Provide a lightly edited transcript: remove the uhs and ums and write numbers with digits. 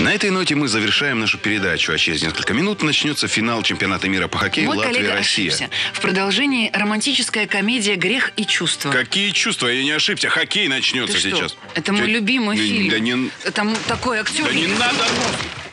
На этой ноте мы завершаем нашу передачу, а через несколько минут начнется финал чемпионата мира по хоккею Латвия-Россия. Ошибся. В продолжении романтическая комедия «Грех и чувства». Какие чувства? Я не ошибся. Хоккей начнется сейчас. Это мой любимый фильм. Да не... Там такой актер. Да не надо!